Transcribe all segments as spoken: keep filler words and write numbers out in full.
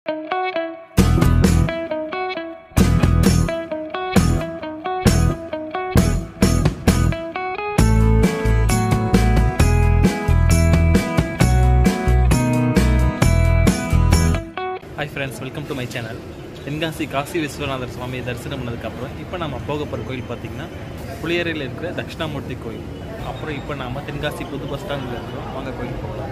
Hi friends, welcome to my channel. Tenkasi Kasi Viswanatha Swami தரிசனம் பண்ணதுக்கு அப்புறம் இப்போ நாம போக போற கோயில் பாத்தீங்கன்னா புளியரையில இருக்கிற தக்ஷணாமூர்த்தி கோயில். அப்புறம் இப்போ நாம தென்காசி புது பஸ் ஸ்டாண்ட்ல இருக்கோம். வாங்க கோயில் போகலாம்.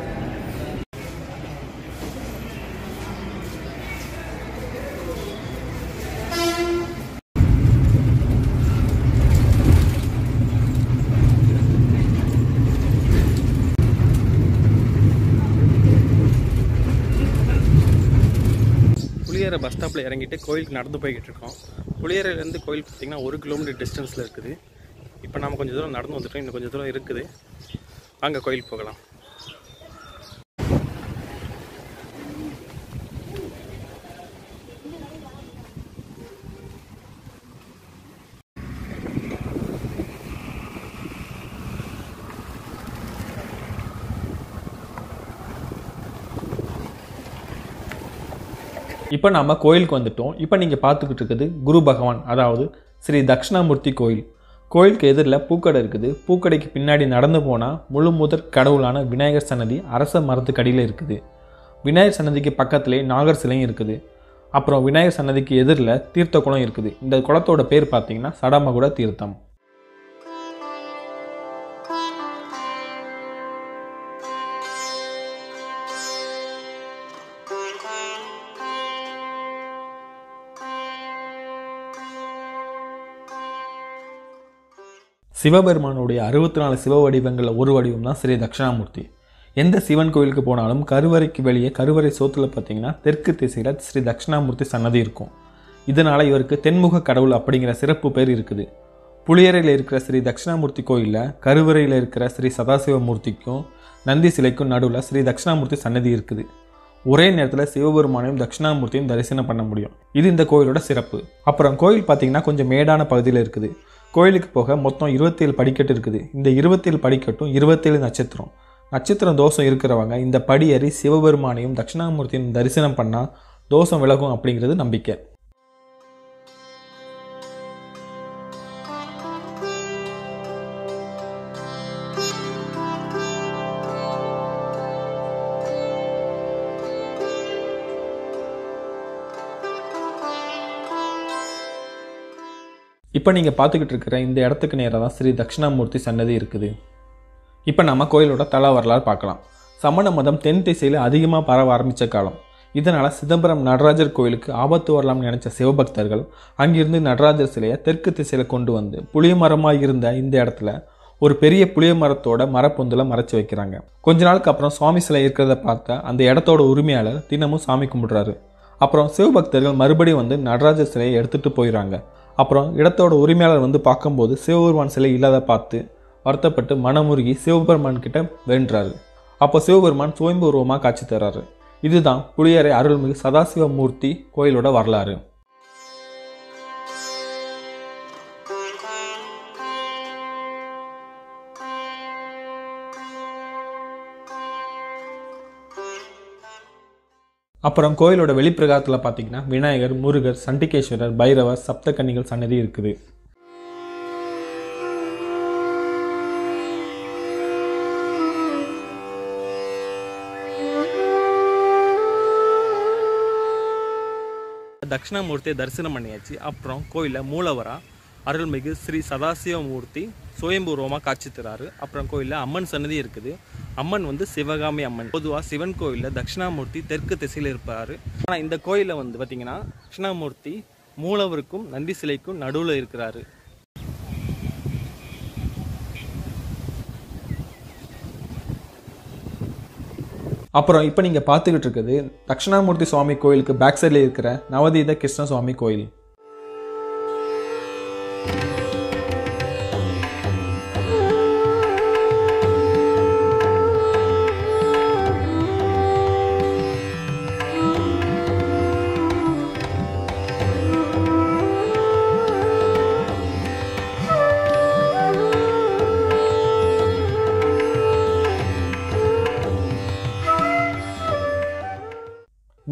புளியரை பஸ் ஸ்டாப்பில் இறங்கிட்டு கோயிலுக்கு நடந்து போய்கிட்டு இருக்கோம். புளியரையிலேருந்து கோயில் பார்த்திங்கன்னா ஒரு கிலோமீட்டர் டிஸ்டன்ஸில் இருக்குது. இப்போ நம்ம கொஞ்சம் தூரம் நடந்து வந்துட்டோம், இன்னும் கொஞ்சம் தூரம் இருக்குது. அங்கே கோயிலுக்கு போகலாம். இப்போ நாம கோயிலுக்கு வந்துட்டோம். இப்போ நீங்கள் பார்த்துக்கிட்டு இருக்குது குரு பகவான், அதாவது ஸ்ரீ தக்ஷணாமூர்த்தி கோயில். கோயிலுக்கு எதிரில் பூக்கடை இருக்குது. பூக்கடைக்கு பின்னாடி நடந்து போனால் முழு முதற் கடவுளான விநாயகர் சன்னதி அரச மரத்துக்கடியில் இருக்குது. விநாயகர் சன்னதிக்கு பக்கத்திலே நாகர் சிலையும் இருக்குது. அப்புறம் விநாயகர் சன்னதிக்கு எதிரில் தீர்த்த குளம் இருக்குது. இந்த குளத்தோட பேர் பார்த்தீங்கன்னா சடமகுட தீர்த்தம். சிவபெருமானுடைய அறுபத்தி நாலு சிவ வடிவங்களில் ஒரு வடிவம் தான் ஸ்ரீ தக்ஷணாமூர்த்தி. எந்த சிவன் கோயிலுக்கு போனாலும் கருவறைக்கு வெளியே கருவறை சோத்தில் பார்த்தீங்கன்னா தெற்கு திசையில் ஸ்ரீ தக்ஷணாமூர்த்தி சன்னதி இருக்கும். இதனால் இவருக்கு தென்முக கடவுள் அப்படிங்கிற சிறப்பு பேர் இருக்குது. புளியரையில் இருக்கிற ஸ்ரீ தக்ஷணாமூர்த்தி கோயிலில் கருவறையில் இருக்கிற ஸ்ரீ சதாசிவமூர்த்திக்கும் நந்தி சிலைக்கும் நடுவில் ஸ்ரீ தக்ஷணாமூர்த்தி சன்னதி இருக்குது. ஒரே நேரத்தில் சிவபெருமானையும் தட்சிணாமூர்த்தியும் தரிசனம் பண்ண முடியும். இது இந்த கோயிலோட சிறப்பு. அப்புறம் கோயில் பார்த்தீங்கன்னா கொஞ்சம் மேடான பகுதியில் இருக்குது. கோயிலுக்கு போக மொத்தம் இருபத்தி ஏழு படிக்கட்டு இருக்குது. இந்த இருபத்தி ஏழு படிக்கட்டும் இருபத்தேழு நட்சத்திரம் நட்சத்திரம் தோஷம் இருக்கிறவங்க இந்த படியேறி சிவபெருமானையும் தட்சிணாமூர்த்தியும் தரிசனம் பண்ணால் தோஷம் விலகும் அப்படிங்கிறது நம்பிக்கை. இப்போ நீங்கள் பார்த்துக்கிட்டு இருக்கிற இந்த இடத்துக்கு நேராக தான் ஸ்ரீ தட்சிணாமூர்த்தி சன்னதி இருக்குது. இப்போ நம்ம கோயிலோட தல வரலாறு பார்க்கலாம். சமண மதம் தென் திசையில் அதிகமாக பரவ ஆரம்பித்த காலம். இதனால் சிதம்பரம் நடராஜர் கோயிலுக்கு ஆபத்து வரலாம்னு நினச்ச சிவபக்தர்கள் அங்கிருந்து நடராஜர் சிலையை தெற்கு திசையில் கொண்டு வந்து புளிய மரமாக இருந்த இந்த இடத்துல ஒரு பெரிய புளிய மரத்தோட மரப்பொந்தில் மறைச்சி வைக்கிறாங்க. கொஞ்ச நாளுக்கு அப்புறம் சுவாமி சிலை இருக்கிறத பார்த்த அந்த இடத்தோட உரிமையாளர் தினமும் சாமி கும்பிடுறாரு. அப்புறம் சிவபக்தர்கள் மறுபடியும் வந்து நடராஜர் சிலையை எடுத்துகிட்டு போயிடறாங்க. அப்புறம் இடத்தோட உரிமையாளர் வந்து பார்க்கும்போது சிவபெருமான் சிலை இல்லாத பார்த்து வருத்தப்பட்டு மனமுருகி சிவபெருமான் கிட்ட வேண்டுறாரு. அப்போ சிவபெருமான் சுயம்பு உருவமாக காட்சி தர்றாரு. இதுதான் புளியரை அருள்மிகு சதாசிவமூர்த்தி கோயிலோட வரலாறு. அப்புறம் கோயிலோட வெளிப்பிரகாரத்தில் பார்த்தீங்கன்னா விநாயகர், முருகர், சண்டிகேஸ்வரர், பைரவர், சப்தகன்னிகள் சன்னதி இருக்குது. தட்சிணாமூர்த்தியை தரிசனம் பண்ணியாச்சு. அப்புறம் கோயிலில் மூலவரா அருள்மிகு ஸ்ரீ சதாசிவமூர்த்தி சுயம்பூர்வமாக காட்சி தராரு. அப்புறம் கோயிலில் அம்மன் சன்னதி இருக்குது. அம்மன் வந்து சிவகாமி அம்மன். பொதுவாக சிவன் கோயிலில் தட்சிணாமூர்த்தி தெற்கு திசையில் இருப்பார். ஆனால் இந்த கோயிலில் வந்து பார்த்திங்கன்னா தட்சிணாமூர்த்தி மூலவருக்கும் நந்தி சிலைக்கும் நடுவில் இருக்கிறாரு. அப்புறம் இப்போ நீங்கள் பார்த்துக்கிட்டு இருக்குது தட்சிணாமூர்த்தி சுவாமி கோயிலுக்கு பேக் சைடில் இருக்கிற நவதீத கிருஷ்ண சுவாமி கோயில்.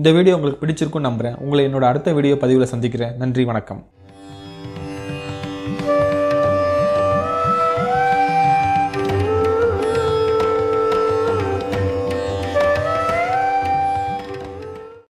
இந்த வீடியோ உங்களுக்கு பிடிச்சிருக்குன்னு நம்புகிறேன். உங்களை என்னோட அடுத்த வீடியோ பதிவில் சந்திக்கிறேன். நன்றி, வணக்கம்.